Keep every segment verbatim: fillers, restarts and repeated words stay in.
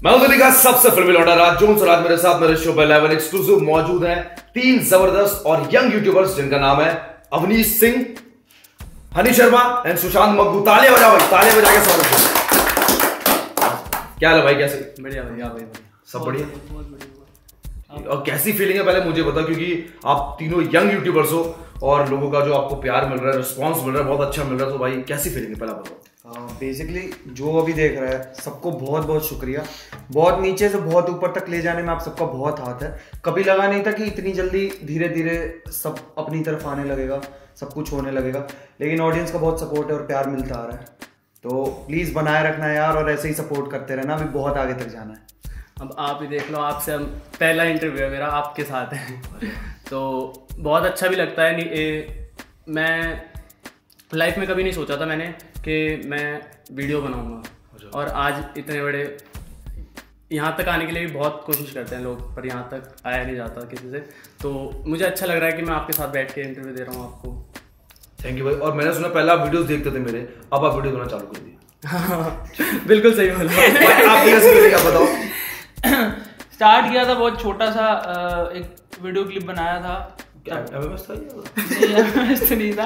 मैं हूं दिल्ली का सबसे फिल्मी लौंडा राज जोन्स और आज मेरे साथ मेरे शो पे इलेवन एक्सक्लूसिव मौजूद हैं तीन जबरदस्त और यंग यूट्यूबर्स जिनका नाम है अवनीश सिंह, हनी शर्मा एंड सुशांत मग्गू। तालियां बजाओ भाई, तालियां बजा के स्वागत करो। क्या हाल है भाई, कैसे? बढ़िया बढ़िया भाई, सब बढ़िया। और कैसी फीलिंग है पहले मुझे बताओ, क्योंकि आप तीनों यंग यूट्यूबर्स हो और लोगों का जो आपको प्यार मिल रहा है, रिस्पांस मिल रहा है, बहुत अच्छा मिल रहा है, तो भाई कैसी फीलिंग है पहले बताओ। बेसिकली uh, जो अभी देख रहा है सबको बहुत बहुत शुक्रिया। बहुत नीचे से बहुत ऊपर तक ले जाने में आप सबका बहुत हाथ है। कभी लगा नहीं था कि इतनी जल्दी धीरे धीरे सब अपनी तरफ आने लगेगा, सब कुछ होने लगेगा, लेकिन ऑडियंस का बहुत सपोर्ट है और प्यार मिलता आ रहा है। तो प्लीज़ बनाए रखना है यार, और ऐसे ही सपोर्ट करते रहना, अभी बहुत आगे तक जाना है। अब आप ही देख लो, आपसे हम पहला इंटरव्यू है मेरा आपके साथ है तो बहुत अच्छा भी लगता है। ए, मैं लाइफ में कभी नहीं सोचा था मैंने कि मैं वीडियो बनाऊंगा, और आज इतने बड़े यहाँ तक आने के लिए भी बहुत कोशिश करते हैं लोग, पर यहाँ तक आया नहीं जाता किसी से। तो मुझे अच्छा लग रहा है कि मैं आपके साथ बैठ के इंटरव्यू दे रहा हूँ आपको। थैंक यू भाई। और मैंने सुना पहले आप वीडियोस देखते थे मेरे, अब आप वीडियो बनाना चालू कर दिए। बिल्कुल सही बोला। आप कैसे करेंगे आप बताओ। स्टार्ट किया था बहुत छोटा सा, एक वीडियो क्लिप बनाया था। क्या एमएमएस था ये? नहीं, एमएमएस तो नहीं था,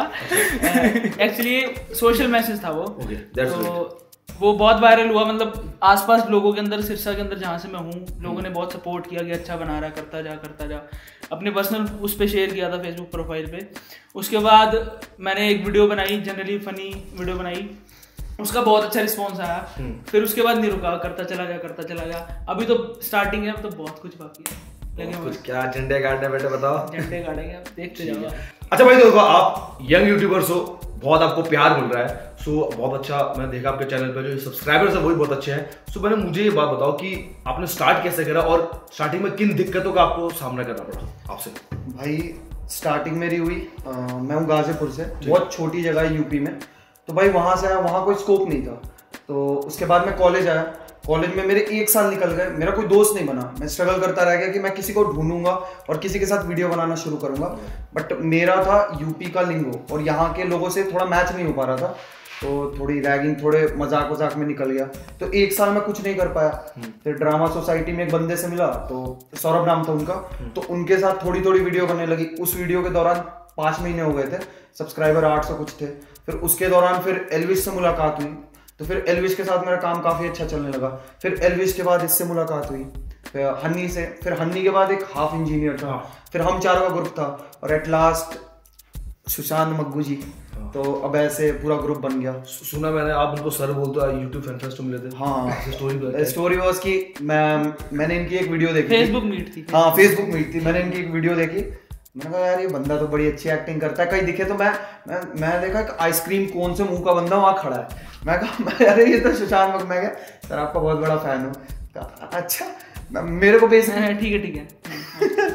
एक्चुअली सोशल मैसेज था वो। okay, तो वो बहुत वायरल हुआ, मतलब आसपास लोगों के अंदर, सिरसा के अंदर जहाँ से मैं हूँ, लोगों ने बहुत सपोर्ट किया कि अच्छा बना रहा, करता जा करता जा। अपने पर्सनल उस पर शेयर किया था फेसबुक प्रोफाइल पे। उसके बाद मैंने एक वीडियो बनाई, जनरली फनी वीडियो बनाई, उसका बहुत अच्छा रिस्पॉन्स आया। फिर उसके बाद नहीं रुका, करता चला गया करता चला गया। अभी तो स्टार्टिंग है, अब तो बहुत कुछ बाकी है। लेकिन कुछ क्या झंडे गाड़ने बेटे बताओ। झंडे गाड़ेंगे, आप देखते जाओ। अच्छा भाई, देखो आप यंग यूट्यूबर्स हो, बहुत आपको प्यार मिल रहा है, सो बहुत अच्छा। मैंने देखा आपके चैनल पे जो सब्सक्राइबर्स है वो भी बहुत अच्छे हैं। सो मैंने मुझे ये बात बताओ कि आपने स्टार्ट कैसे करा और स्टार्टिंग में किन दिक्कतों का आपको सामना करना पड़ा आपसे? भाई स्टार्टिंग मेरी हुई, आ, मैं हूँ गाजीपुर से, बहुत छोटी जगह है यूपी में। तो भाई वहाँ से आया, वहाँ कोई स्कोप नहीं था। तो उसके बाद मैं कॉलेज आया, कॉलेज में मेरे एक साल निकल गए, मेरा कोई दोस्त नहीं बना। मैं स्ट्रगल करता रह गया कि मैं किसी को ढूंढूंगा और किसी के साथ वीडियो बनाना शुरू करूंगा। बट मेरा था यूपी का लिंगो और यहाँ के लोगों से थोड़ा मैच नहीं हो पा रहा था, तो थोड़ी रैगिंग, थोड़े मजाक वजाक में निकल गया। तो एक साल में कुछ नहीं कर पाया। फिर ड्रामा सोसाइटी में एक बंदे से मिला, तो सौरभ नाम था उनका, तो उनके साथ थोड़ी थोड़ी वीडियो बनने लगी। उस वीडियो के दौरान पाँच महीने हो गए थे, सब्सक्राइबर आठ सौ कुछ थे। फिर उसके दौरान फिर एल्विश से मुलाकात हुई, तो फिर एल्विश के साथ मेरा काम काफ़ी अच्छा चलने लगा। फिर एल्विश के बाद इससे मुलाकात हुई, फिर हन्नी से, फिर हन्नी के बाद एक हाफ इंजीनियर था, फिर हम चारों का ग्रुप था, और एट लास्ट सुशांत मग्गू जी। तो अब ऐसे पूरा ग्रुप बन गया। सुना मैंने आप उनको सर बोलते हो, यूट्यूब फैन फेस्ट में मिले थे। हाँ, स्टोरी स्टोरी वाज कि मैं मैंने इनकी एक वीडियो देखी, फेसबुक मीट थी। हाँ फेसबुक मीट थी। मैंने इनकी एक वीडियो देखी, मैंने कहा यार ये बंदा तो बड़ी अच्छी एक्टिंग करता है। कहीं दिखे तो मैं मैं मैं देखा एक आइसक्रीम कोन से मुंह का बंदा वहाँ खड़ा है। मैं कहा मैं अरे ये तो सुशांत मग्गू। मैं क्या सर आपका बहुत बड़ा फैन हूँ। अच्छा मेरे को बेस ठीक है ठीक है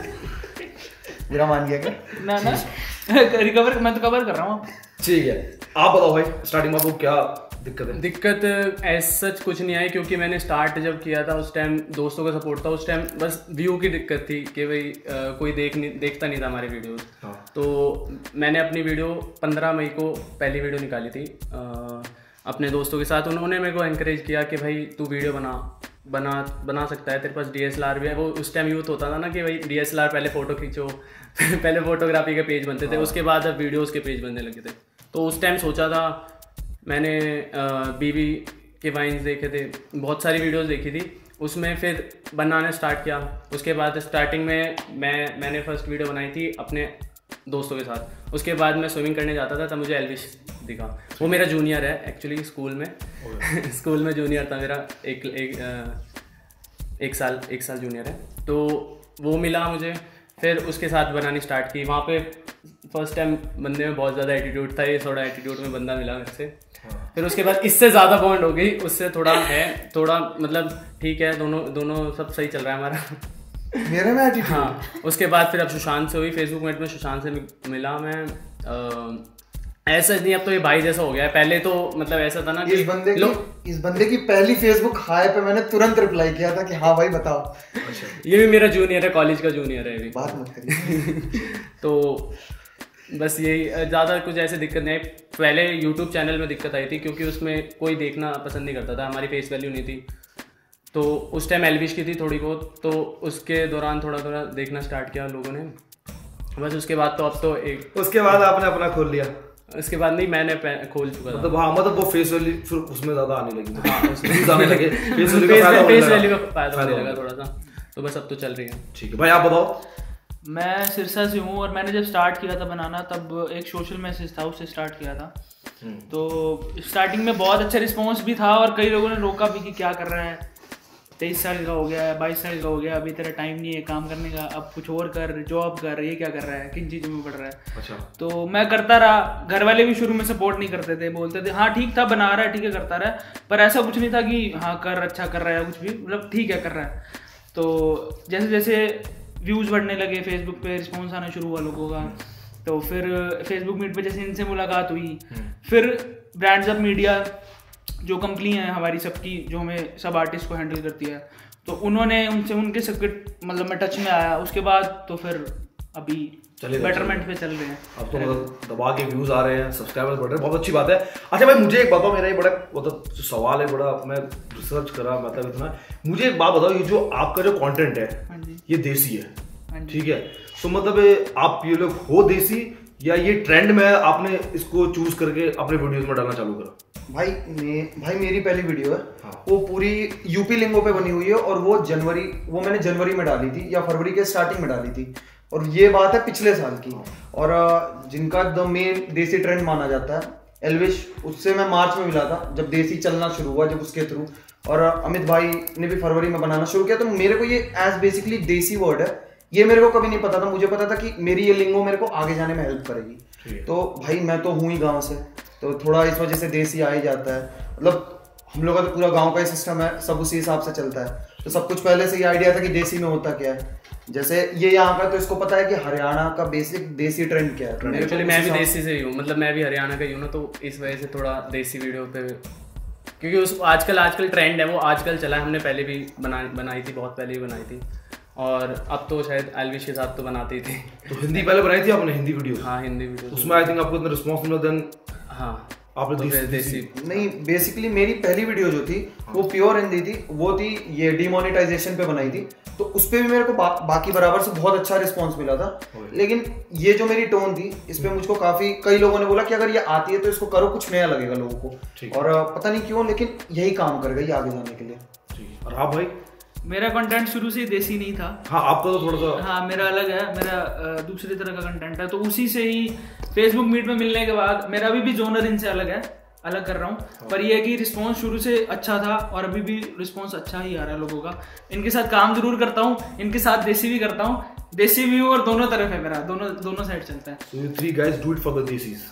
मेरा मान गया क्या? ना ना रिकवर, मैं तो कवर कर रहा हूँ। ठीक है, आप बताओ भाई स्टार्टिंग में आपको क्या दिक्कत है? दिक्कत एज सच कुछ नहीं आई, क्योंकि मैंने स्टार्ट जब किया था उस टाइम दोस्तों का सपोर्ट था। उस टाइम बस व्यू की दिक्कत थी कि भाई कोई देख नहीं देखता नहीं था हमारे वीडियोस। हाँ। तो मैंने अपनी वीडियो पंद्रह मई को पहली वीडियो निकाली थी आ, अपने दोस्तों के साथ। उन्होंने मेरे को एनकरेज किया कि भाई तू वीडियो बना बना बना सकता है, तेरे पास डी एस एल आर भी है। वो उस टाइम यूथ होता था ना कि भाई डी एस एल आर पहले फ़ोटो खींचो पहले फोटोग्राफी के पेज बनते थे, उसके बाद अब वीडियोज़ के पेज बनने लगे थे। तो उस टाइम सोचा था मैंने बीबी के वाइन्स देखे थे, बहुत सारी वीडियोस देखी थी, उसमें फिर बनाना स्टार्ट किया। उसके बाद स्टार्टिंग में मैं मैंने फर्स्ट वीडियो बनाई थी अपने दोस्तों के साथ। उसके बाद मैं स्विमिंग करने जाता था, तब मुझे एल्विश दिखा। वो मेरा जूनियर है एक्चुअली स्कूल में स्कूल में जूनियर था मेरा, एक एक, आ, एक साल एक साल जूनियर है। तो वो मिला मुझे, फिर उसके साथ बनानी स्टार्ट की। वहाँ पे फर्स्ट टाइम बंदे में बहुत ज़्यादा एटीट्यूड था, ये थोड़ा एटीट्यूड में बंदा मिला मेरे से। फिर उसके बाद इससे ज़्यादा बॉन्ड हो गई, उससे थोड़ा है थोड़ा मतलब ठीक है, दोनों दोनों सब सही चल रहा है हमारा। मेरे में एटीट्यूड। हाँ, उसके बाद फिर अब सुशांत से हुई, फेसबुक मेट में सुशांत से मिला मैं। आ, ऐसा नहीं, अब तो ये भाई जैसा हो गया है। पहले तो मतलब ऐसा था ना कि इस बंदे की इस बंदे की पहली फेसबुक हाय पे मैंने तुरंत रिप्लाई किया था कि हाँ भाई बताओ। ये भी मेरा जूनियर है, कॉलेज का जूनियर है अभी। बात मत करिए। तो बस यही, ज़्यादा कुछ ऐसे दिक्कत नहीं आई। पहले यूट्यूब चैनल में दिक्कत आई थी क्योंकि उसमें कोई देखना पसंद नहीं करता था, हमारी फेस वैल्यू नहीं थी। तो उस टाइम एलविश की थी थोड़ी बहुत, तो उसके दौरान थोड़ा थोड़ा देखना स्टार्ट किया लोगों ने। बस उसके बाद तो अब तो एक उसके बाद आपने अपना खोल लिया? उसके बाद नहीं, मैंने खोल चुका था। मतलब हाँ, मतलब वो फेस वैल्यू फिर उसमें ज्यादा आने लगी। हाँ, उसमें आने लगे, फेस वैल्यू का फायदा होने लगा थोड़ा सा। तो बस अब तो चल रही है। ठीक है भाई, आप बताओ। मैं सिरसा से हूँ और मैंने जब स्टार्ट किया था बनाना तब एक सोशल मैसेज था, उससे स्टार्ट किया था। तो स्टार्टिंग में बहुत अच्छा रिस्पॉन्स भी था और कई लोगों ने रोका भी कि क्या कर रहा है, तेईस साल का हो गया है, बाईस साल का हो गया, अभी तेरा टाइम नहीं है काम करने का, अब कुछ और कर, जॉब कर, ये क्या कर रहा है, किन चीज़ों में पढ़ रहा है। अच्छा। तो मैं करता रहा। घर वाले भी शुरू में सपोर्ट नहीं करते थे, बोलते थे हाँ ठीक था, बना रहा है, ठीक है करता रहा, पर ऐसा कुछ नहीं था कि हाँ कर, अच्छा कर रहा है, कुछ भी मतलब ठीक है कर रहा है। तो जैसे जैसे व्यूज़ बढ़ने लगे, फेसबुक पे रिस्पॉन्स आना शुरू हुआ लोगों का, तो फिर फेसबुक मीट पे जैसे इनसे मुलाकात हुई, फिर ब्रांड्स ऑफ मीडिया जो कंपनी है हमारी सबकी, जो हमें सब आर्टिस्ट को हैंडल करती है, तो उन्होंने उनसे उनके सबके मतलब मैं टच में आया। उसके बाद तो फिर अभी बेटरमेंट पे चल रहे हैं। अब तो मतलब दबा के व्यूज आ रहे हैं, सब्सक्राइबर्स बढ़ रहे हैं, बहुत अच्छी बात है। अच्छा भाई, मुझे एक बताओ, मेरा ये बड़ा मतलब जो सवाल है, बड़ा मैं रिसर्च करा मतलब इतना, मुझे एक बात बताओ, ये जो आपका जो कंटेंट है ये देसी है, ठीक है? तो मतलब आप ये लोग हो देसी या ये ट्रेंड में आपने इसको चूज करके अपने वीडियोस में डालना चालू करा? भाई मे, भाई मेरी पहली वीडियो है। हाँ। वो पूरी यूपी लिंगो पे बनी हुई है और वो जनवरी वो मैंने जनवरी में डाली थी या फरवरी के स्टार्टिंग में डाली थी, और ये बात है पिछले साल की। और जिनका द मेन देसी ट्रेंड माना जाता है एलविश, उससे मैं मार्च में मिला था जब देसी चलना शुरू हुआ, जब उसके थ्रू, और अमित भाई ने भी फरवरी में बनाना शुरू किया। तो मेरे को ये एज बेसिकली देसी वर्ड है, ये मेरे को कभी नहीं पता था। मुझे पता था कि मेरी ये लिंगो मेरे को आगे जाने में हेल्प करेगी। तो भाई मैं तो हूँ ही गाँव से, तो थोड़ा इस वजह से देसी आ ही जाता है। मतलब हम लोग का तो पूरा गांव का ही सिस्टम है, सब उसी हिसाब से चलता है। तो सब कुछ पहले से ये आइडिया था कि देसी में होता क्या है। जैसे ये यहाँ का, तो इसको पता है कि हरियाणा का बेसिक देसी ट्रेंड क्या है। एक्चुअली मैं भी देसी से ही हूँ, मतलब मैं भी हरियाणा का ही हूँ ना, तो इस वजह से थोड़ा देसी वीडियो पे, क्योंकि उस आजकल आजकल ट्रेंड है, वो आजकल चला है। हमने पहले भी बना बनाई थी, बहुत पहले भी बनाई थी, और अब तो शायद एलविश के साथ तो बनाते ही थे। तो हिंदी पहले बनाई थी आपने, हिंदी वीडियो? हाँ हिंदी वीडियो। उसमें आई थिंक आपको इतना रिस्पॉन्स मिला, देन हाँ आपने तो देसी, देसी नहीं, बेसिकली मेरी पहली वीडियो जो थी वो प्योर हिंदी थी। वो थी ये डिमोनेटाइजेशन पे बनाई थी, तो उस पे भी मेरे को बा, बाकी बराबर से बहुत अच्छा रिस्पांस मिला था। लेकिन ये जो मेरी टोन थी, इस पे मुझको काफी कई लोगों ने बोला कि अगर ये आती है तो इसको करो, कुछ नया लगेगा लोगों को, और पता नहीं क्यों लेकिन यही काम कर गई आगे जाने के लिए। और आप भाई? मेरा कंटेंट शुरू से ही देसी नहीं था। हाँ, आपका तो थोड़ा सा, हाँ मेरा अलग है, मेरा दूसरी तरह का कंटेंट है, तो उसी से ही फेसबुक मीट में मिलने के बाद मेरा अभी भी जोनर इनसे अलग है, अलग कर रहा हूँ। पर ये है कि रिस्पॉन्स शुरू से अच्छा था और अभी भी रिस्पॉन्स अच्छा ही आ रहा है लोगों का। इनके साथ काम जरूर करता हूँ, इनके साथ देसी भी करता हूँ, देसी भी हूँ और दोनों तरफ है मेरा, दोनों दोनों साइड चलता है। so you three guys do it for the desis।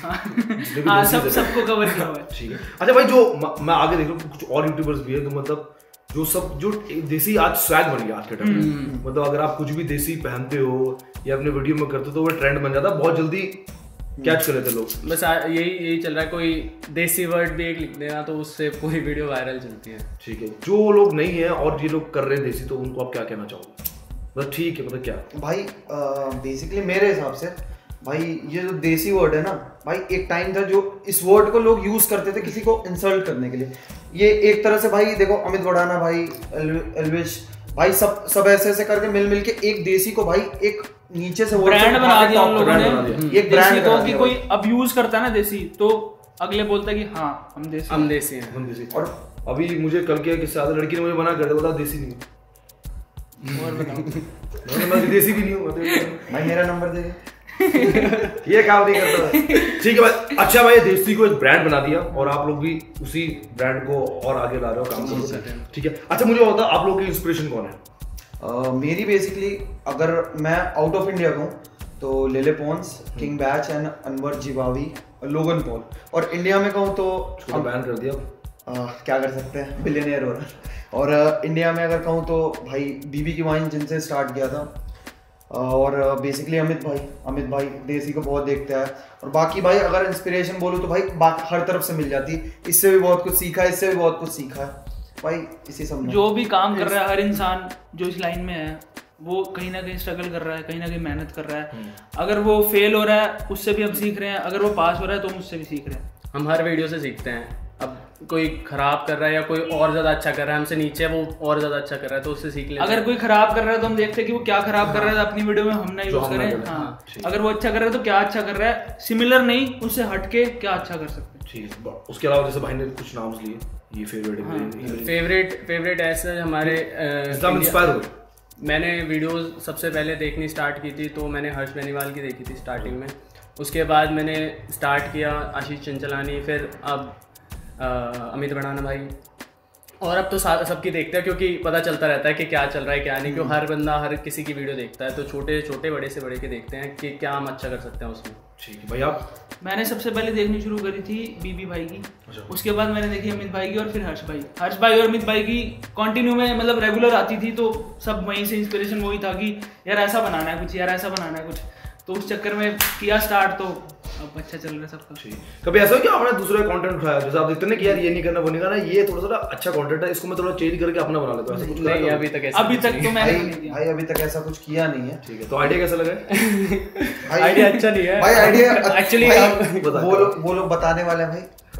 हाँ सब सबको कवर किया हुआ है। ठीक है। अच्छा भाई, जो मैं आगे देख रहा हूँ कुछ और यूट्यूबर्स भी है, तो मतलब जो सब जो देसी आज स्वैग बन गया आज के टाइम में। मतलब अगर आप कुछ भी देसी पहनते हो या अपने वीडियो में करते हो तो वो ट्रेंड बन जाता है, बहुत जल्दी कैच कर लेते लोग। बस यही यही चल रहा है, कोई देसी वर्ड भी एक लिख देना तो उससे पूरी वीडियो वायरल चलती है। ठीक है, जो लोग नहीं है और ये लोग कर रहे हैं देसी, तो उनको आप क्या कहना चाहोगे? मतलब ठीक है, मतलब क्या भाई, बेसिकली मेरे हिसाब से भाई ये जो देसी वर्ड है ना भाई, एक टाइम था जो इस वर्ड को लोग यूज करते थे किसी को इंसल्ट करने के लिए। ये एक तरह से भाई देखो, अमित वड़ाना भाई, एलविश भाई, सब सब ऐसे ऐसे करके मिल मिल के एक देसी को भाई एक नीचे से ब्रांड बना दिया उन लोगों ने। एक ब्रांड को कि कोई अब यूज करता है ना देसी, तो अगले बोलता है कि हाँ हम देसी हम देसी हैं हम देसी। और अभी मुझे कल के किसी आदमी लड़की ने मुझे मना कर दिया, बोला देसी नहीं। और बताओ, मैं देसी भी नहीं हूँ भाई, मेरा नंबर दे ये काम नहीं करता। ठीक है भाई। अच्छा भाई, देसी को एक ब्रांड बना दिया और आप लोग भी उसी ब्रांड को और आगे ला रहे हो, काम कर रहे हो। ठीक है। अच्छा मुझे बता, आप लोग की इंस्पिरेशन कौन है? uh, मेरी बेसिकली अगर मैं आउट ऑफ इंडिया कहूँ तो Lele Pons, King Bach and Anwar Jibawi, Logan Paul. और इंडिया में कहूँ तो बैन कर दिया। uh, क्या कर सकते हैं, बिलियनियर हो रहा है। और uh, इंडिया में अगर कहूँ तो भाई बीबी की वाइन जिनसे स्टार्ट किया था, और बेसिकली अमित भाई अमित भाई देसी को बहुत देखता है। और बाकी भाई अगर इंस्पिरेशन बोलूँ तो भाई बाकी हर तरफ से मिल जाती है, इससे भी बहुत कुछ सीखा है, इससे भी बहुत कुछ सीखा है भाई, इसी सब में जो भी काम कर रहा है हर इंसान जो इस लाइन में है वो कहीं ना कहीं स्ट्रगल कर रहा है, कहीं ना कहीं मेहनत कर रहा है। अगर वो फेल हो रहा है उससे भी हम सीख रहे हैं, अगर वो पास हो रहा है तो हम उससे भी सीख रहे हैं। हम हर वीडियो से सीखते हैं। अब कोई खराब कर रहा है या कोई और ज्यादा अच्छा कर रहा है हमसे नीचे, वो और ज्यादा अच्छा कर रहा है तो उससे सीख लेते हैं। अगर कोई खराब कर रहा है तो हम देखते हैं कि वो क्या खराब कर रहा है, अपनी वीडियो में हम ना यूज करें। हाँ, अगर वो अच्छा कर रहा है तो क्या अच्छा कर रहा है, सिमिलर नहीं, उससे हटके क्या अच्छा कर सकते हैं। ठीक है। उसके अलावा जैसे भाई ने कुछ नाम लिए, ये फेवरेट फेवरेट फेवरेट ऐसे हमारे इंस्पायर हुए। मैंने वीडियोस सबसे पहले देखनी स्टार्ट की थी तो मैंने हर्ष बेनीवाल की देखी थी स्टार्टिंग में। उसके बाद मैंने स्टार्ट किया आशीष चंचलानी, फिर अब आ, अमित बढ़ाना भाई, और अब तो सबकी देखते हैं क्योंकि पता चलता रहता है कि क्या चल रहा है क्या नहीं, क्योंकि हर बंदा हर किसी की वीडियो देखता है, तो छोटे छोटे बड़े से बड़े के देखते हैं कि क्या हम अच्छा कर सकते हैं उसमें। ठीक है भाई। आप? मैंने सबसे पहले देखनी शुरू करी थी बीबी भाई की, उसके बाद मैंने देखी अमित भाई की और फिर हर्ष भाई। हर्ष भाई और अमित भाई की कंटिन्यू में मतलब रेगुलर आती थी, तो सब वहीं से इंस्पिरेशन वही था कि यार ऐसा बनाना है कुछ, यार ऐसा बनाना है कुछ, तो उस चक्कर में किया स्टार्ट, तो अब अच्छा चल रहा है सबका। कभी ऐसा हो कि आपने दूसरे का कंटेंट उठाया, जैसे आप देखते हैं कि यार ये नहीं करना वो नहीं करना, ये थोड़ा सा अच्छा कंटेंट है, इसको मैं थोड़ा चेंज करके अपना बना लेता हूं, ऐसा कुछ नहीं अभी तक ऐसा अभी तक तो मैंने नहीं किया भाई, अभी तक ऐसा कुछ किया नहीं है। ठीक है। तो आइडिया कैसा लगा? आइडिया अच्छा नहीं है भाई, आइडिया एक्चुअली वो लोग वो लोग बताने वाले हैं भाई।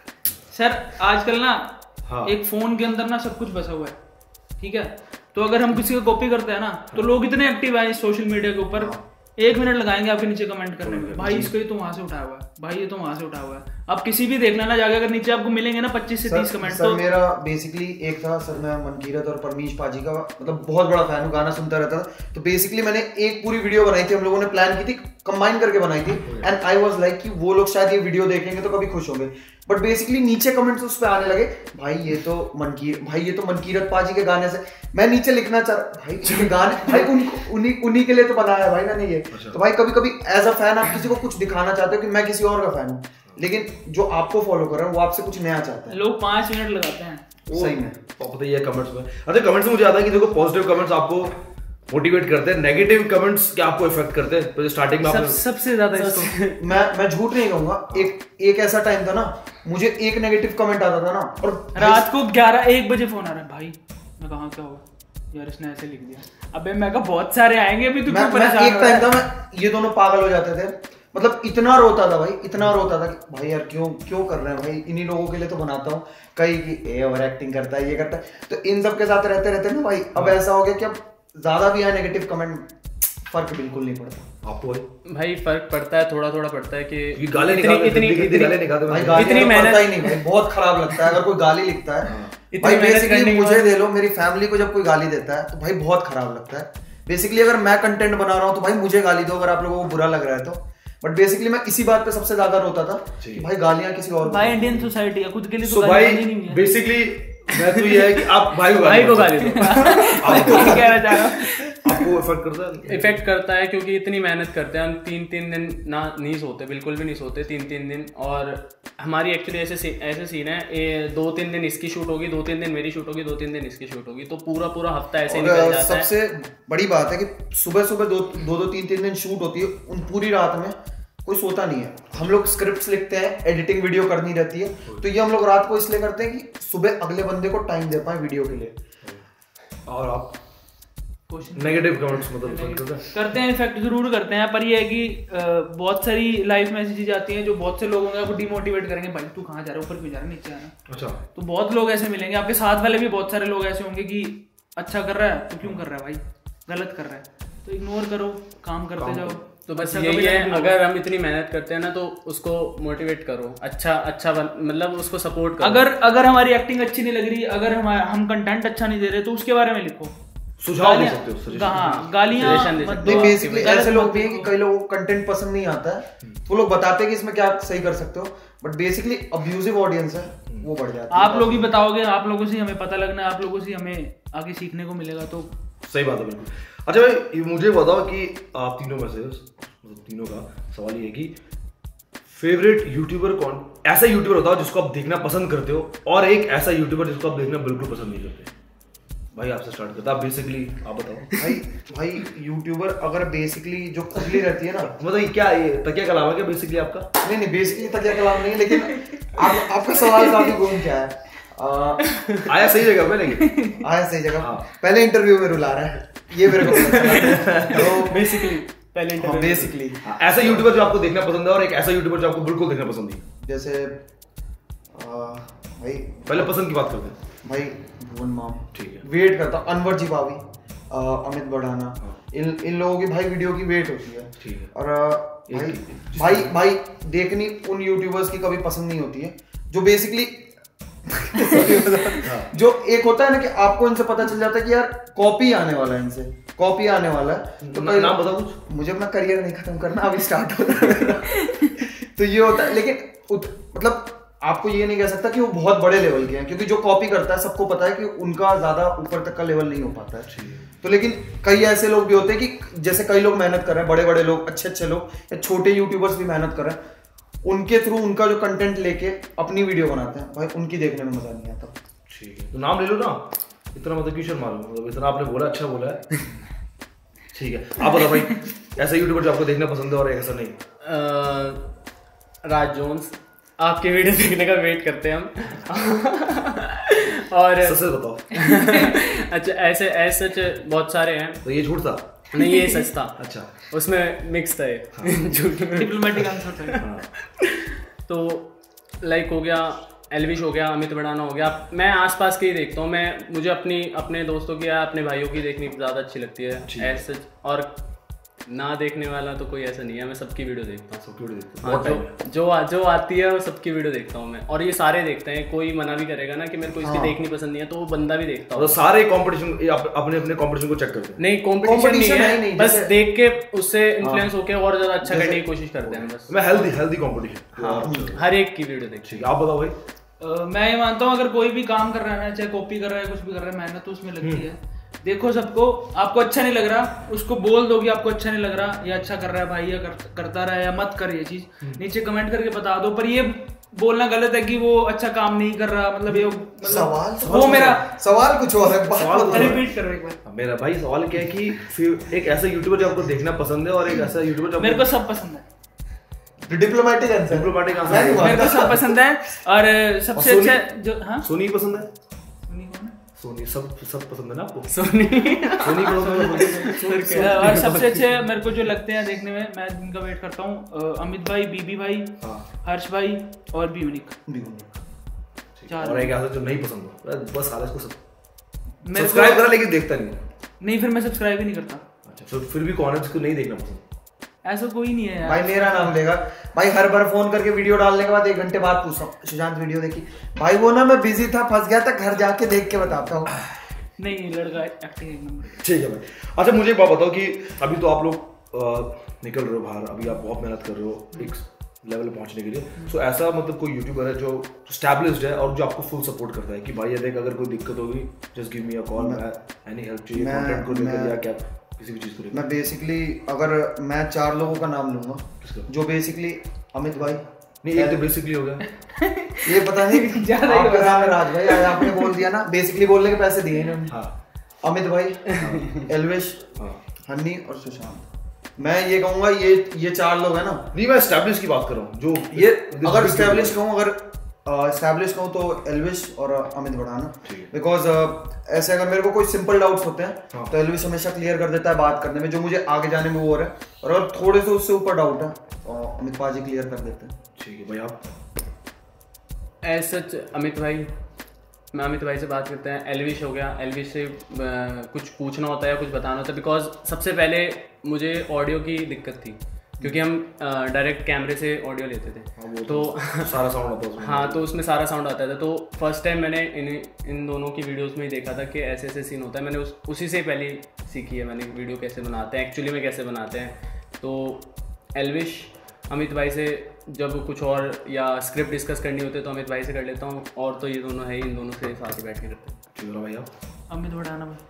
सर आजकल ना हाँ। एक फोन के अंदर ना सब कुछ बसा हुआ है, ठीक है, तो अगर हम किसी का कॉपी करते हैं ना तो लोग इतने एक्टिव है सोशल मीडिया के ऊपर, एक मिनट लगाएंगे आपके नीचे कमेंट करने में, भाई इसको ये तो वहां से उठाया हुआ है, भाई ये तो वहां से उठाया हुआ है। आप किसी भी देख लेना जाके, अगर नीचे आपको मिलेंगे ना पच्चीस से तीस कमेंट। सर तो मेरा बेसिकली एक था सर, मैं मनकीरत और परमीश पाजी का मतलब बहुत बड़ा फैन हूँ, गाना सुनता रहता था, तो बेसिकली मैंने एक पूरी वीडियो बनाई थी, हम लोगों ने प्लान की थी, कंबाइन करके बनाई थी, एंड आई वाज लाइक कि वो लोग शायद ये वीडियो देखेंगे तो कभी खुश होंगे, बट बेसिकली नीचे कमेंट्स उस पे आने लगे, भाई ये तो मनकीर भाई ये तो मनकीरत पाजी के गाने से। मैं नीचे लिखना चाह रहा भाई ये गाने भाई उनको उन्हीं उन्हीं के लिए तो बनाया है भाई मैंने ये। तो भाई कभी कभी एज अ फैन आप किसी को कुछ दिखाना चाहते हो कि मैं किसी और का फैन हूँ, लेकिन जो आपको फॉलो कर रहा है वो आपसे कुछ नया चाहता है। लोग पांच मिनट लगाते हैं सही में, पता ही है कमेंट्स में। अच्छा, कमेंट्स में मुझे आता है कि देखो पॉजिटिव कमेंट्स आपको मोटिवेट करते हैं, नेगेटिव कमेंट्स क्या आपको इफेक्ट करते हैं? तो स्टार्टिंग में सब, आपने सबसे ज्यादा इसको मैं मैं झूठ नहीं कहूंगा, एक एक ऐसा टाइम था ना, मुझे एक नेगेटिव कमेंट आता था ना, और रात को ग्यारह एक बजे फोन आ रहा है, भाई मैं कहा क्या हुआ यार इसने ऐसे लिख दिया, अबे मैं कहा बहुत सारे आएंगे अभी, तू क्यों परेशान हो रहा है? एक टाइम था मैं ये दोनों पागल हो जाते थे, मतलब इतना रोता था भाई, इतना रोता था कि भाई यार क्यों क्यों कर रहे हैं भाई, इन्हीं लोगों के लिए तो बनाता हूँ, कहीं की ए ओवर एक्टिंग करता है, ये करता है, तो इन सब के साथ रहते रहते ना भाई अब ऐसा हो गया कि अब ज्यादा भी है नेगेटिव कमेंट फर्क बिल्कुल नहीं पड़ता। आपको भाई फर्क पड़ता है, थोड़ा थोड़ा पड़ता है कि गाली इतनी इतनी इतनी गाली निकालते भाई हैं, गाली इतनी तो मेहनत पड़ता ही नहीं भाई, बहुत खराब लगता है अगर कोई गाली लिखता है। इतनी भाई मेहनत बेसिकली करने के मुझे बाद- दे लो, मेरी फैमिली को जब कोई गाली देता है तो भाई बहुत खराब लगता है। बेसिकली अगर मैं कंटेंट बना रहा हूँ तो भाई मुझे गाली दो अगर आप लोगों को बुरा लग रहा है तो, बट बेसिकली मैं इसी बात पे सबसे ज्यादा रोता था कि भाई गालियां किसी और को। भाई इंडियन सोसाइटी है, खुद के लिए सो तो भाई गाली नहीं है। बेसिकली मैं तो ये है कि आप भाई को भाई को गाली दो। आपको क्या कहना चाह रहा हूं? आपको इफेक्ट करता है? इफेक्ट करता है क्योंकि इतनी मेहनत करते हैं हम, तीन तीन दिन ना नहीं सोते, बिल्कुल भी नहीं सोते तीन तीन दिन, और हमारी एक्चुअली ऐसे सी, ऐसे सीन है ए, दो तीन दिन इसकी शूट होगी, दो तीन दिन मेरी शूट होगी, दो तीन दिन इसकी शूट होगी, तो पूरा पूरा हफ्ता ऐसे निकल जाता है। सबसे बड़ी बात है कि सुबह सुबह दो दो दो तीन तीन दिन शूट होती है, उन पूरी रात में कोई सोता नहीं है, हम लोग स्क्रिप्ट्स लिखते हैं, एडिटिंग वीडियो करनी रहती है, तो ये हम लोग रात को इसलिए करते हैं कि सुबह अगले बंदे को टाइम दे पाए वीडियो के लिए। और आप नेगेटिव कमेंट्स मतलब इफेक्ट करता है? करते हैं, इफेक्ट जरूर करते हैं, पर ये है कि अ, बहुत सारी लाइफ में ऐसी चीजें आती हैं जो बहुत से लोग होंगे आपको डिमोटिवेट करेंगे, भाई तू कहाँ जा रहा है, ऊपर क्यों जा रहा है, नीचे आना। अच्छा। तो बहुत लोग ऐसे मिलेंगे, आपके साथ वाले भी बहुत सारे लोग ऐसे होंगे कि अच्छा कर रहा है तो क्यों कर रहा है भाई, गलत कर रहा है तो इग्नोर करो, काम करते जाओ। तो बस अच्छा यही कभी है, ना कभी अगर हम इतनी मेहनत करते हैं ना तो उसको मोटिवेट करो, अच्छा अच्छा बन, मतलब उसको सपोर्ट करो। अगर अगर हमारी एक्टिंग अच्छी नहीं लग रही, अगर हम हम कंटेंट अच्छा नहीं दे रहे तो उसके बारे में लिखो, सुझाव दे गालियां- सकते हो, suggestion। हाँ, गालियां Suggestion दे मत सकते दो। नहीं बेसिकली गलत ऐसे लोग मत भी हैं कि कई लोगों को कंटेंट पसंद नहीं आता है, तो वो लोग बताते हैं कि इसमें क्या सही कर सकते हो, बट बेसिकली अब्यूजिव ऑडियंस है वो बढ़ जाती है। आप लोग ही बताओगे, आप लोगों से हमें पता लगना है, आप लोगों से हमें आगे सीखने को मिलेगा, तो सही बात है बिल्कुल। अच्छा भाई मुझे बताओ कि आप तीनों में से मतलब तीनों का सवाल ये है कि फेवरेट यूट्यूबर कौन, ऐसा यूट्यूबर बताओ जिसको आप देखना पसंद करते हो, और एक ऐसा यूट्यूबर जिसको आप देखना बिल्कुल पसंद नहीं करते। भाई आपसे स्टार्ट करता आप बेसिकली आप बताओ। भाई भाई यूट्यूबर अगर बेसिकली जो खुजली रहती है ना, मतलब क्या ये तकिया कलाम है क्या बेसिकली आपका? नहीं नहीं बेसिकली तकिया कलाम नहीं है, लेकिन आप, आपका सवाल काफी घूम क्या है। आ, आया सही जगह पे नहीं आया सही जगह। हाँ। पहले इंटरव्यू में रुला रहा है ये मेरे को पता चला। तो बेसिकली पहले हाँ, इंटरव्यू बेसिकली ऐसा यूट्यूबर जो आपको देखना पसंद है और एक ऐसा यूट्यूबर जो आपको बिल्कुल देखना पसंद नहीं। जैसे आ, भाई पहले पसंद की बात करते हैं भाई भुवन माम, ठीक है। वेट करता हूँ अनवर जी भाभी, अमित बढ़ाना, इन इन लोगों की भाई वीडियो की वेट होती है, ठीक है। और अ, भाई भाई भाई देखनी उन यूट्यूबर्स की कभी पसंद नहीं होती है जो बेसिकली जो एक होता है ना कि आपको इनसे पता चल जाता है कि यार कॉपी आने वाला है, इनसे कॉपी आने वाला है, तो ना, नाम बताओ कुछ। मुझे अपना करियर नहीं खत्म करना, अभी स्टार्ट होता है तो ये होता है, लेकिन उत, मतलब आपको ये नहीं कह सकता कि वो बहुत बड़े लेवल के हैं, क्योंकि जो कॉपी करता है सबको पता है कि उनका ज्यादा ऊपर तक का लेवल नहीं हो पाता है। तो लेकिन कई ऐसे लोग भी होते हैं कि जैसे कई लोग मेहनत कर रहे हैं, बड़े बड़े लोग, अच्छे अच्छे लोग या छोटे यूट्यूबर्स भी मेहनत कर रहे हैं, उनके थ्रू उनका जो कंटेंट लेके अपनी वीडियो बनाते हैं, भाई उनकी देखने में मजा नहीं आता। ठीक है, तो नाम ले लो ना, इतना मतलब क्यों शर्मा लो, मतलब इतना आपने बोला, अच्छा बोला है ठीक है। आप बताओ भाई, ऐसा यूट्यूबर जो आपको देखना पसंद है और ऐसा नहीं? राज जोन्स, आपके वीडियो देखने का वेट करते हैं हम और सच सच बताओ अच्छा, ऐसे ऐसे बहुत सारे हैं। तो ये झूठ था? नहीं, ये सच था। अच्छा, उसमें मिक्स था ये, झूठ में डिप्लोमेटिक आंसर था। तो लाइक हो गया, एलविश हो गया, अमित बढ़ाना हो गया। मैं आसपास के ही देखता हूँ, मैं मुझे अपनी अपने दोस्तों की या अपने भाइयों की देखनी ज़्यादा अच्छी लगती है ऐसे। और ना देखने वाला तो कोई ऐसा नहीं है, मैं सबकी वीडियो देखता हूँ। सबकी वीडियो देखता हूँ, हाँ, जो जो आ, जो आती है वो सबकी वीडियो देखता हूँ मैं, और ये सारे देखते हैं। कोई मना भी करेगा ना कि मेरे को इसकी हाँ। देखनी पसंद नहीं है, तो वो बंदा भी देखता है। तो सारे कंपटीशन अपने अपने कंपटीशन को चेक करते हैं? नहीं, कंपटीशन नहीं है, नहीं, बस देख के उससे इन्फ्लुएंस होके और ज्यादा अच्छा करने की कोशिश करते हैं बस। मैं हेल्दी हेल्दी कंपटीशन, हाँ, हर एक की वीडियो देखते हैं। आप बताओ भाई। Uh, मैं ये मानता हूँ अगर कोई भी काम कर रहा है ना, चाहे कॉपी कर रहा है, कुछ भी कर रहा है, मेहनत तो उसमें लगती है। देखो सबको, आपको अच्छा नहीं लग रहा, उसको बोल दो कि आपको अच्छा नहीं लग रहा, ये अच्छा कर रहा है भाई, या कर, करता रहा है या मत कर, ये चीज नीचे कमेंट करके बता दो। पर ये बोलना गलत है कि वो अच्छा काम नहीं कर रहा, मतलब ये मतलब सवाल वो मेरा सवाल कुछ और है, रिपीट करो एक बार। मेरा भाई सवाल क्या है कि फिर एक ऐसा यूट्यूबर जो आपको देखना पसंद है और एक ऐसा यूट्यूबर जो मेरे को सब पसंद है। डिप्लोमेटिक आंसर, डिप्लोमेटिक आंसर मेरे को सब पसंद है। और सबसे अच्छा जो, हाँ, सोनी पसंद है? सोनी कौन है? सोनी सब सब पसंद है ना आपको? सोनी सोनी पसंद है। और सबसे अच्छे मेरे को जो लगते हैं देखने में, मैं जिनका वेट करता हूँ, अमित भाई, बीबी भाई, हर्ष भाई और बी यूनिक। और एक ऐसा जो नहीं पसंद हो, बस साले इसको सब्सक्राइब करा लेकिन देखता नहीं। नहीं, फिर मैं सब्सक्राइब ही नहीं करता। अच्छा, तो फिर भी कौन है जिसको नहीं देखना पसंद? ऐसा कोई नहीं है यार। भाई मेरा नाम लेगा भाई, हर बार फोन करके वीडियो डालने के बाद एक घंटे बाद पूछता हूँ सुशांत वीडियो देखी? भाई वो ना मैं बिजी था, फंस गया था, घर जाके देख के बताता हूँ। नहीं, लड़का एक्टिंग एक नंबर। ठीक है भाई। अच्छा, मुझे एक बात बताओ कि अभी तो आप लोग निकल रहे हो बाहर, अभी आप बहुत मेहनत कर रहे हो एक लेवल पहुंचने के लिए, सो ऐसा मतलब कोई यूट्यूबर है जो एस्टैब्लिश्ड है और जो आपको फुल सपोर्ट करता है कि भाई ये देख, अगर कोई दिक्कत होगी just give me a call, मैं एनी हेल्प चाहिए कंटेंट को लेकर या क्या किसी भी चीज को लेकर? मैं बेसिकली अगर मैं चार लोगों का नाम लूंगा, जो बेसिकली अमित भाई, नहीं ये तो बेसिकली हो गया ये पता नहीं ज्यादा ही आपका नाम है राज भाई, आज आपने बोल दिया ना, बेसिकली बोलने के पैसे दिए इन्होंने। हाँ। अमित भाई, एलविश, हनी और सुशांत। मैं ये कहूंगा ये ये चार लोग हैं ना। नहीं, मैं एस्टैब्लिश की बात कर रहा हूँ, जो ये अगर एस्टैब्लिश कहूँ, अगर एस्टैब्लिश कहूँ तो एलविश और अमित बढ़ाना, बिकॉज ऐसे अगर मेरे को कोई सिंपल डाउट्स होते हैं हाँ। तो एलविश हमेशा क्लियर कर देता है बात करने में, जो मुझे आगे जाने में वो हो रहा है, और अगर थोड़े से उससे ऊपर डाउट है तो अमित पाजी क्लियर कर देते हैं। ठीक है भाई। आप ऐसा अमित भाई, मैं अमित भाई से बात करते हैं। एलविश हो गया, एलविश से कुछ पूछना होता है या कुछ बताना होता है, बिकॉज सबसे पहले मुझे ऑडियो की दिक्कत थी, क्योंकि हम डायरेक्ट कैमरे से ऑडियो लेते थे। हाँ, तो, तो सारा साउंड आता था। हाँ, तो उसमें सारा साउंड आता था। तो फर्स्ट टाइम मैंने इन इन दोनों की वीडियोस में ही देखा था कि ऐसे ऐसे सीन होता है। मैंने उस उसी से पहले सीखी है मैंने वीडियो कैसे बनाते हैं, एक्चुअली में कैसे बनाते हैं। तो एलविश, अमित भाई से जब कुछ और या स्क्रिप्ट डिस्कस करनी होती है तो अमित भाई से कर लेता हूँ, और तो ये दोनों है, इन दोनों से साथ ही बैठ के करते हैं। ठीक है भाई। आप अमित बढ़ाना भाई,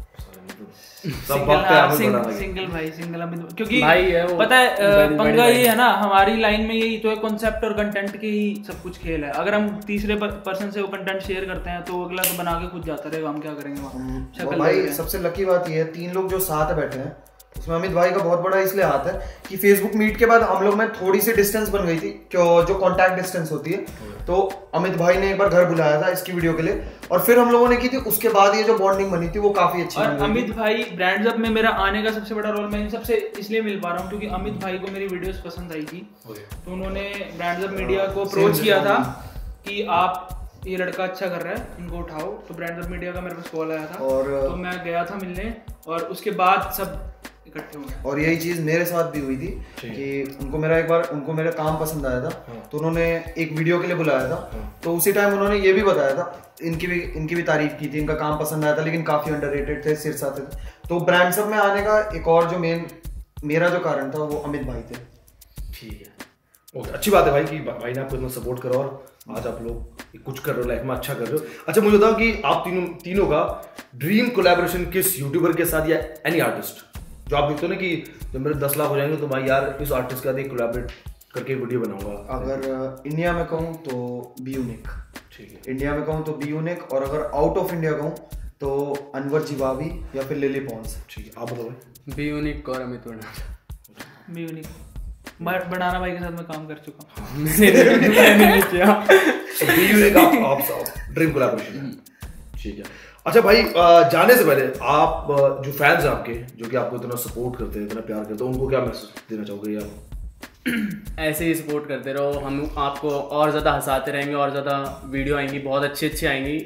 सिंगल सिंगल भाई, सिंगल अमित, क्योंकि भाई है वो, पता है पंगा ये है ना, हमारी लाइन में यही तो है, कॉन्सेप्ट और कंटेंट के ही सब कुछ खेल है। अगर हम तीसरे पर्सन से वो कंटेंट शेयर करते हैं तो अगला तो बना के खुद जाता रहेगा, हम क्या करेंगे वहाँ। भाई सबसे लकी बात ये है, तीन लोग जो साथ बैठे हैं उसमें अमित भाई का बहुत बड़ा इसलिए हाथ है कि फेसबुक मीट के बाद हम लोग में थोड़ी सी डिस्टेंस बन गई थी, जो कॉन्टैक्ट डिस्टेंस होती है। तो अमित भाई ने एक बार घर बुलाया था इसकी वीडियो के लिए, और फिर हम लोगों ने की थी, उसके बाद ये जो बॉन्डिंग बनी थी वो काफी अच्छी। और अमित भाई ब्रांड्स अप में मेरा आने का सबसे बड़ा रोल, मैं इन सबसे इसलिए मिल पा रहा हूँ क्योंकि अमित भाई को मेरी वीडियोस पसंद आई थी, तो उन्होंने ब्रांड्स अप मीडिया को अप्रोच किया था कि आप ये लड़का अच्छा कर रहा है, इनको उठाओ। तो ब्रांड मीडिया का मेरे पास कॉल आया था और तो मैं गया था मिलने, और उसके बाद सब इकट्ठे हुए। और यही चीज़ मेरे साथ भी हुई थी कि उनको मेरा एक बार उनको मेरा काम पसंद आया था, तो उन्होंने एक वीडियो के लिए बुलाया था। तो उसी टाइम उन्होंने ये भी बताया था, इनकी भी इनकी भी तारीफ की थी, इनका काम पसंद आया था, लेकिन काफ़ी अंडररेटेड थे, सिरसा थे। तो ब्रांड्सअप में आने का एक और जो मेन मेरा जो कारण था वो अमित भाई थे। ठीक है, ओके, अच्छी बात है भाई कि भाई ने आपको इतना सपोर्ट करा और आज आप लोग कुछ कर रहे हो, लाइफ में अच्छा कर रहे हो। अच्छा मुझे बताओ कि आप तीनों तीनों का ड्रीम कोलैबोरेशन किस यूट्यूबर के साथ या एनी आर्टिस्ट जो आप देखते हो ना कि जब मेरे दस लाख हो जाएंगे तो भाई यार इस आर्टिस्ट के साथ एक कोलैबोरेट करके वीडियो बनाऊंगा। अगर इंडिया में कहूँ तो बी यूनिक, ठीक है, इंडिया में कहूँ तो बी यूनिक, और अगर आउट ऑफ इंडिया कहूँ तो अनवर जिवावी या फिर लिली पॉन्स। ठीक है, आप बताओ भाई। बी यूनिक और अमित वर्मा। बी यूनिक बनाना भाई के साथ मैं काम कर चुका हूँ। मैंने नहीं किया। बी यूनिक आप आप ड्रीम कोलैबोरेशन, ठीक है। अच्छा भाई, जाने से पहले आप जो फैंस हैं आपके, जो कि आपको इतना सपोर्ट करते हैं, इतना प्यार करते हैं, उनको क्या मैसेज देना चाहोगे यार? ऐसे ही सपोर्ट करते रहो, हम आपको और ज़्यादा हंसाते रहेंगे, और ज़्यादा वीडियो आएंगी, बहुत अच्छी अच्छी आएंगी।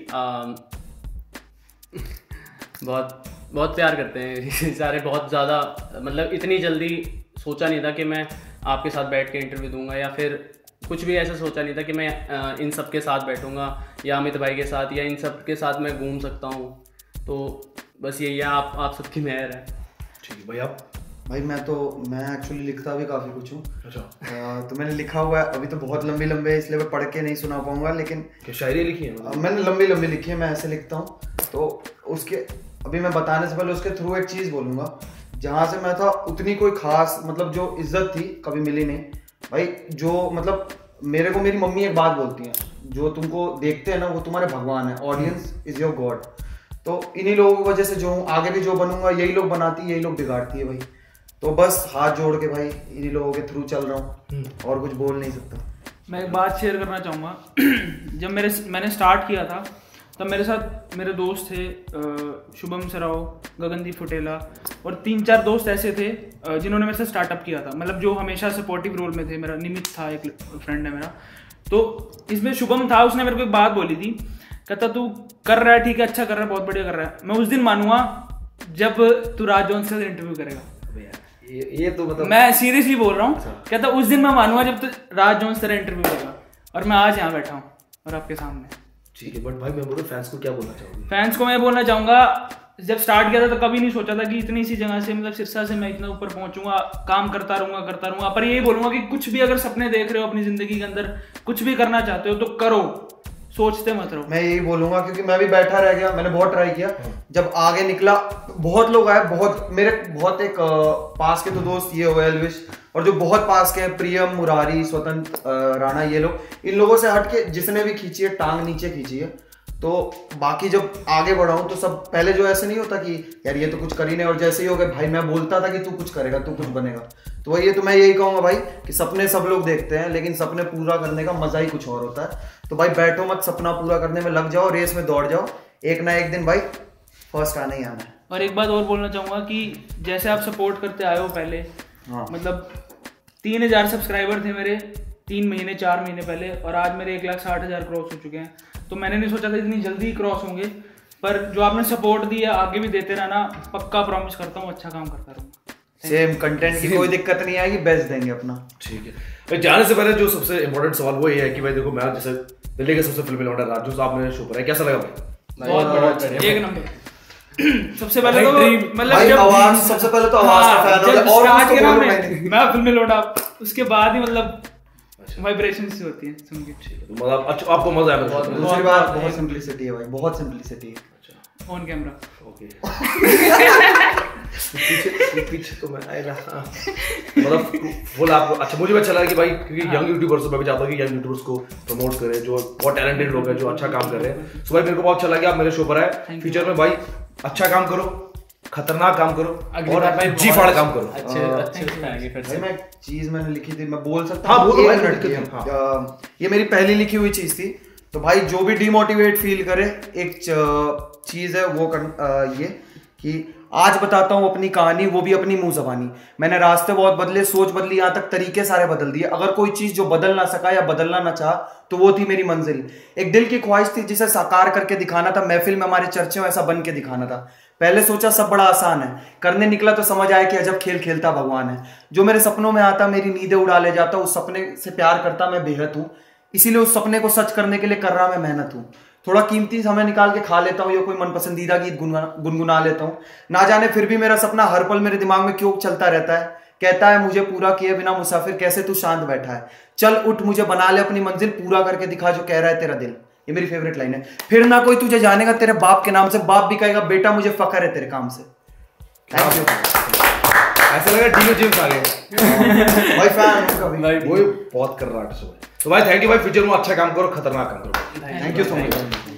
बहुत बहुत प्यार करते हैं सारे, बहुत ज़्यादा, मतलब इतनी जल्दी सोचा नहीं था कि मैं आपके साथ बैठ के इंटरव्यू दूंगा, या फिर कुछ भी ऐसा सोचा नहीं था कि मैं इन सब के साथ बैठूंगा या अमित भाई के साथ या इन सब के साथ मैं घूम सकता हूँ। तो बस यही है, आप आप सबकी मेहर है। ठीक है भाई, आप? भाई मैं तो मैं एक्चुअली लिखता भी काफ़ी कुछ हूँ। अच्छा। आ, तो मैंने लिखा हुआ है, अभी तो बहुत लंबी लंबे है इसलिए मैं पढ़ के नहीं सुना पाऊंगा, लेकिन क्या शायरी लिखी है? आ, मैंने लंबी लंबी लिखी है, मैं ऐसे लिखता हूँ। तो उसके अभी मैं बताने से पहले उसके थ्रू एक चीज़ बोलूँगा, जहाँ से मैं था उतनी कोई खास मतलब जो इज्जत थी कभी मिली नहीं भाई। जो मतलब मेरे को मेरी मम्मी एक बात बोलती है, जो तुमको देखते हैं ना वो तुम्हारे भगवान है, ऑडियंस इज योर गॉड। तो इन्हीं लोगों की वजह से जो हूँ, आगे भी जो बनूंगा यही लोग बनाती है, यही लोग बिगाड़ती है भाई। तो बस हाथ जोड़ के भाई इन्हीं लोगों के थ्रू चल रहा हूँ, और कुछ बोल नहीं सकता। मैं एक बात शेयर करना चाहूँगा। जब मेरे मैंने स्टार्ट किया था तब मेरे साथ मेरे दोस्त थे, शुभम सराव, गगनदीप फुटेला, और तीन चार दोस्त ऐसे थे जिन्होंने मेरे से स्टार्टअप किया था, मतलब जो हमेशा सपोर्टिव रोल में थे। मेरा निमित था, एक फ्रेंड है मेरा, तो इसमें शुभम था। उसने मेरे को एक बात बोली थी, कहता तू कर रहा है ठीक है, अच्छा कर रहा है, बहुत बढ़िया कर रहा है, मैं उस दिन मानूंगा जब तू राज जॉन्स से इंटरव्यू करेगा। ये, ये तो मतलब मैं सीरियसली बोल रहा हूँ। कहता उस दिन मैं मानूंगा जब तू राज जॉन्स तेरा इंटरव्यू करेगा, और मैं आज यहाँ बैठा हूँ और आपके सामने। ठीक है, बट भाई मैं बोलूँ फैंस को क्या बोलना चाहूँगी? फैंस को मैं बोलना चाहूँगा, जब स्टार्ट किया था तो कभी नहीं सोचा था कि इतनी सी जगह से, मतलब सिरसा से मैं इतना ऊपर पहुंचूंगा, काम करता रहूंगा करता रहूंगा पर यही बोलूंगा कि कुछ भी अगर सपने देख रहे हो अपनी जिंदगी के अंदर, कुछ भी करना चाहते हो तो करो, सोचते मत रहो। मैं यही बोलूंगा क्योंकि मैं भी बैठा रह गया, मैंने बहुत ट्राई किया, जब आगे निकला बहुत लोग आए, बहुत मेरे बहुत एक पास के तो दोस्त ये हो एलविश, और जो बहुत पास के हैं प्रियम, मुरारी, स्वतंत्र, राणा, ये लोग, इन लोगों से हट के जिसने भी खींची है टांग नीचे खींची है। तो बाकी जब आगे बढ़ा हूं तो सब पहले जो ऐसे नहीं होता कि यार ये तो कुछ कर ही नहीं, और जैसे ही हो गए भाई मैं बोलता था कि तू कुछ करेगा, तू कुछ बनेगा। तो वही, तो मैं यही कहूंगा भाई कि सपने सब लोग देखते हैं, लेकिन सपने पूरा करने का मजा ही कुछ और होता है। तो भाई बैठो मत, सपना पूरा करने में लग जाओ, रेस में दौड़ जाओ, एक ना एक दिन भाई फर्स्ट आना ही आना है। और एक बात और बोलना चाहूंगा कि जैसे आप सपोर्ट करते आए हो पहले, हाँ। मतलब तीन हजार सब्सक्राइबर थे मेरे तीन महीने चार महीने पहले, और आज मेरे एक लाख साठ हजार क्रॉस हो चुके हैं। तो मैंने नहीं सोचा था इतनी जल्दी क्रॉस होंगे, पर जो आपने सपोर्ट दिया आगे भी देते रहना, पक्का प्रॉमिस करता हूँ अच्छा काम करता रहूंगा। सेम कंटेंट की कोई दिक्कत नहीं आएगी, बेस्ट देंगे अपना। ठीक है भाई, जाने से पहले जो सबसे इम्पोर्टेंट सवाल वो ये है कि भाई देखो, मैं जैसे दिल्ली के सबसे फिल्मी लौंडा राजू साहब ने शो पर, कैसा लगा भाई? बहुत बहुत एक नंबर। सबसे पहले तो मतलब जब आवाज, सबसे पहले तो आवाज का फैन हो गया, और स्टार्ट किया उसको मैं मैं फिल्म में लौटा, उसके बाद ही मतलब वाइब्रेशन सी होती है सुन के। तो मतलब अच्छा आपको मजा आया? बहुत दूसरी बात बहुत सिंपलिसिटी है भाई, बहुत सिंपलिसिटी है। अच्छा, ऑन कैमरा। ओके। पीछे पीछे तो मैं आएगा मतलब फुल आपको अच्छा, मुझे भी अच्छा लगा कि भाई क्योंकि यंग यूट्यूबर्स, मैं भी चाहता हूँ कि यंग यूट्यूबर्स को प्रमोट करें, जो बहुत टैलेंटेड लोग हैं, जो अच्छा काम कर रहे हैं। सो भाई मेरे को बहुत अच्छा लगा आप मेरे शो पर आए। फ्यूचर में भाई अच्छा काम करो, खतरनाक काम करो, और जी फाड़ काम करो। अच्छे अच्छे फिर से। भाई मैं चीज मैंने लिखी थी, मैं बोल सकता हूं? हाँ, बोलो भाई, एक मिनट की। हाँ। ये मेरी पहली लिखी हुई चीज थी। तो भाई जो भी डिमोटिवेट फील करे, एक चीज है वो कर, ये कि आज बताता हूँ अपनी कहानी, वो भी अपनी मुंह जबानी। मैंने रास्ते बहुत बदले, सोच बदली, यहाँ तक तरीके सारे बदल दिए। अगर कोई चीज जो बदल ना सका या बदलना ना चाहा तो वो थी मेरी मंजिल। एक दिल की ख्वाहिश थी जिसे साकार करके दिखाना था, महफिल में हमारे चर्चे में ऐसा बन के दिखाना था। पहले सोचा सब बड़ा आसान है, करने निकला तो समझ आया कि अजब खेल खेलता भगवान है। जो मेरे सपनों में आता मेरी नींदें उड़ा ले जाता, उस सपने से प्यार करता मैं बेहद हूँ, इसीलिए उस सपने को सच करने के लिए कर रहा मैं मेहनत हूँ। थोड़ा कीमती समय निकाल के खा लेता हूँ या कोई मन पसंदीदा गीत गुनगुना लेता हूँ। ना जाने फिर भी मेरा सपना हर पल मेरे दिमाग में क्यों चलता रहता है। कहता है मुझे पूरा किए बिना मुसाफिर कैसे तू शांत बैठा है। चल उठ मुझे बना ले अपनी मंजिल, पूरा करके दिखा जो कह रहा है तेरा दिल। ये मेरी फेवरेट लाइन है। फिर ना कोई तुझे जानेगा तेरे बाप के नाम से, बाप भी कहेगा बेटा मुझे फख्र है तेरे काम से। Thank you. ऐसा लगा डीओ जेम्स आ गए भाई फैन उनका भी भाई, वो बहुत कर रहा है। तो भाई थैंक यू भाई, फ्यूचर में अच्छा काम करो, खतरनाक काम करो। Thank you so much.